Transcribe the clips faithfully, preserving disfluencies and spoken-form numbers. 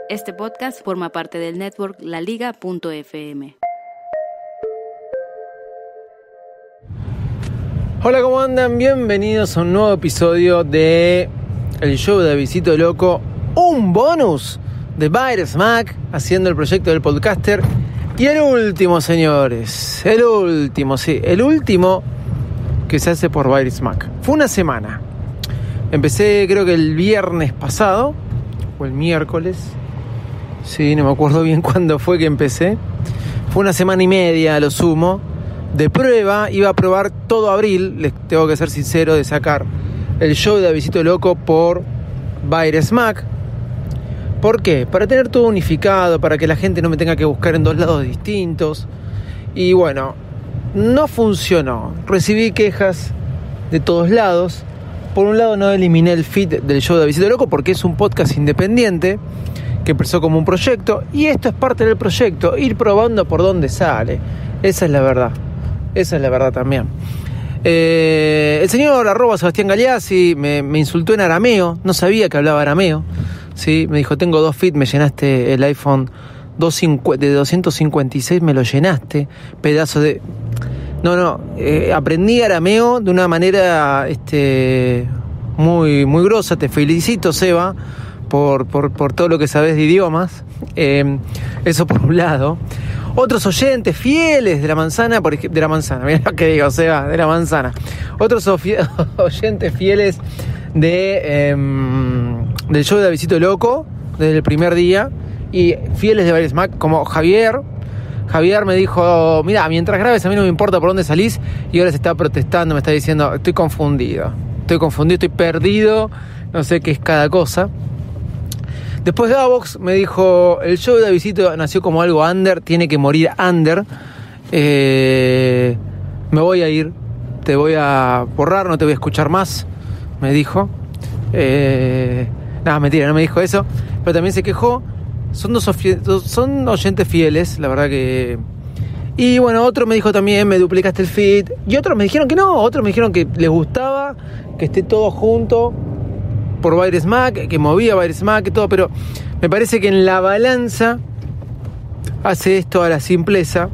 Este podcast forma parte del network la liga punto efe eme. Hola, ¿cómo andan? Bienvenidos a un nuevo episodio de El Show de Davidcito Loco. Un bonus de Virus Mac haciendo el proyecto del podcaster. Y el último, señores. El último, sí. El último que se hace por Virus Mac. Fue una semana. Empecé creo que el viernes pasado. O el miércoles. Sí, no me acuerdo bien cuándo fue que empecé. Fue una semana y media a lo sumo. De prueba, iba a probar todo abril, les tengo que ser sincero, de sacar el show de Davidcito Loco por Virus Mac. ¿Por qué? Para tener todo unificado, para que la gente no me tenga que buscar en dos lados distintos. Y bueno, no funcionó. Recibí quejas de todos lados. Por un lado, no eliminé el feed del show de Davidcito Loco porque es un podcast independiente que empezó como un proyecto. Y esto es parte del proyecto, ir probando por dónde sale. Esa es la verdad. Esa es la verdad también. Eh, el señor arroba Sebastián Galeazzi me, me insultó en arameo. No sabía que hablaba arameo. ¿Sí? Me dijo, tengo dos feeds, me llenaste el iPhone de doscientos cincuenta y seis, me lo llenaste. Pedazo de... No, no. Eh, aprendí arameo de una manera este, muy, muy grosa. Te felicito, Seba, por, por, por todo lo que sabes de idiomas. Eh, eso por un lado. Otros oyentes fieles de la manzana, por ejemplo, de la manzana, mira lo que digo, o sea, de la manzana. Otros oyentes fieles de eh, del show de Davidcito Loco desde el primer día y fieles de Virus Mac, como Javier. Javier me dijo, mira, mientras grabes a mí no me importa por dónde salís, y ahora se está protestando, me está diciendo, estoy confundido, estoy confundido, estoy perdido, no sé qué es cada cosa. Después Gavox me dijo, el show de Davidcito nació como algo under, tiene que morir under. Eh, me voy a ir, te voy a borrar, no te voy a escuchar más, me dijo. Eh, nada, mentira, no me dijo eso, pero también se quejó. Son dos son oyentes fieles, la verdad que... Y bueno, otro me dijo también, me duplicaste el feed. Y otros me dijeron que no, otros me dijeron que les gustaba que esté todo junto por Virus Mac, que movía Virus Mac y todo, pero me parece que en la balanza hace esto a la simpleza.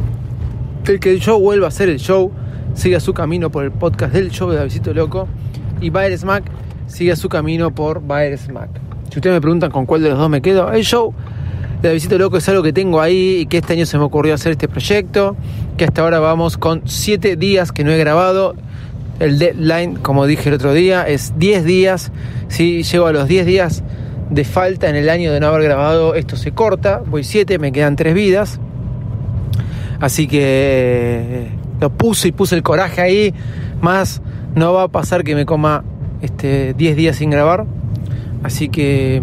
El que el show vuelva a ser el show, siga su camino por el podcast del show de Davidcito Loco, y Virus Mac siga su camino por Virus Mac. Si ustedes me preguntan con cuál de los dos me quedo, el show de Davidcito Loco es algo que tengo ahí y que este año se me ocurrió hacer este proyecto, que hasta ahora vamos con siete días que no he grabado. El deadline, como dije el otro día, es diez días. Si llego a los diez días de falta en el año de no haber grabado, esto se corta. Voy siete, me quedan tres vidas. Así que lo puse y puse el coraje ahí. Más no va a pasar que me coma este, diez días sin grabar. Así que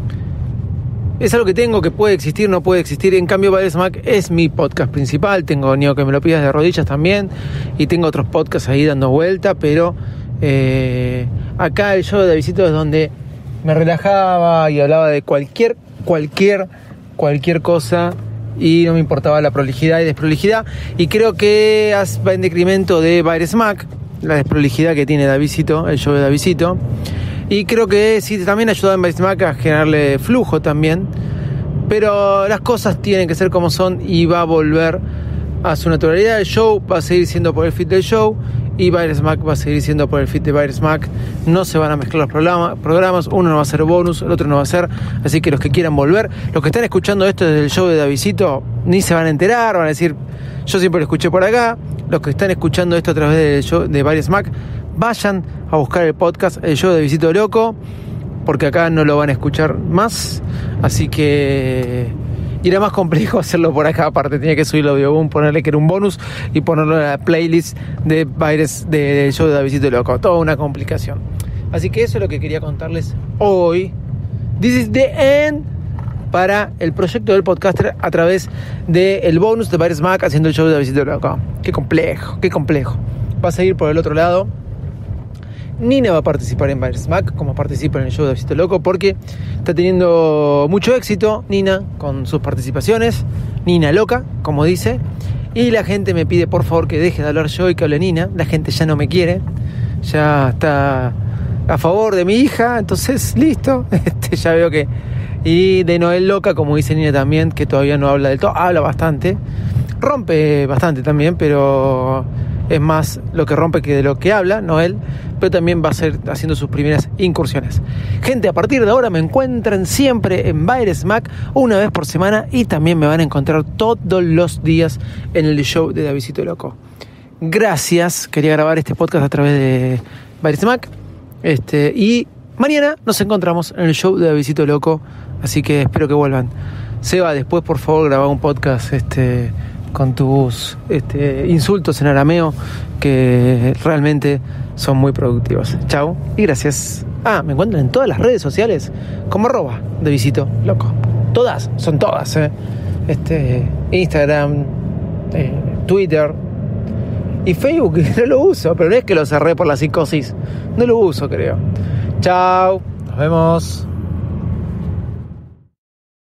es algo que tengo, que puede existir, no puede existir. En cambio, Virus Mac es mi podcast principal. Tengo Ni que me lo pidas de rodillas también. Y tengo otros podcasts ahí dando vuelta. Pero eh, acá el show de Davidcito es donde me relajaba y hablaba de cualquier, cualquier, cualquier cosa. Y no me importaba la prolijidad y desprolijidad. Y creo que va en decremento de Virus Mac, la desprolijidad que tiene Davidcito, el show de Davidcito. Y creo que sí, también ayudó en Virus Mac a generarle flujo también. Pero las cosas tienen que ser como son y va a volver a su naturalidad. El show va a seguir siendo por el feed del show y Virus Mac va a seguir siendo por el feed de Virus Mac. No se van a mezclar los programa, programas. Uno no va a ser bonus, el otro no va a ser. Así que los que quieran volver, los que están escuchando esto desde el show de Davidcito, ni se van a enterar, van a decir, yo siempre lo escuché por acá. Los que están escuchando esto a través del show de Virus Mac, vayan a buscar el podcast, el show de Davidcito Loco, porque acá no lo van a escuchar más. Así que... Y era más complejo hacerlo por acá, aparte tenía que subirlo a Audioboom, ponerle que era un bonus y ponerlo en la playlist de Virus, de, del show de Davidcito Loco. Toda una complicación. Así que eso es lo que quería contarles hoy. This is the end para el proyecto del podcaster a través del bonus de Virus Mac haciendo el show de Davidcito Loco. Qué complejo, qué complejo. Va a seguir por el otro lado. Nina va a participar en Virus Mac como participa en el show de Davidcito Loco, porque está teniendo mucho éxito Nina con sus participaciones. Nina loca, como dice. Y la gente me pide por favor que deje de hablar yo y que hable Nina. La gente ya no me quiere, ya está a favor de mi hija, entonces listo. Este, ya veo que Y de Noel Loca, como dice Nina también, que todavía no habla del todo, habla bastante, rompe bastante también, pero es más lo que rompe que de lo que habla Noel, pero también va a ser haciendo sus primeras incursiones. Gente, a partir de ahora me encuentran siempre en Baires Mac una vez por semana y también me van a encontrar todos los días en el show de Davidcito Loco. Gracias, quería grabar este podcast a través de Baires Mac, este, y mañana nos encontramos en el show de Davidcito Loco, así que espero que vuelvan. Seba, después por favor graba un podcast este, con tus este, insultos en arameo, que realmente son muy productivos. Chao y gracias. Ah, me encuentran en todas las redes sociales como arroba Davidcito Loco. Todas, son todas, ¿eh? Este, Instagram, eh, Twitter y Facebook, no lo uso, pero no es que lo cerré por la psicosis. No lo uso, creo. Chao, nos vemos.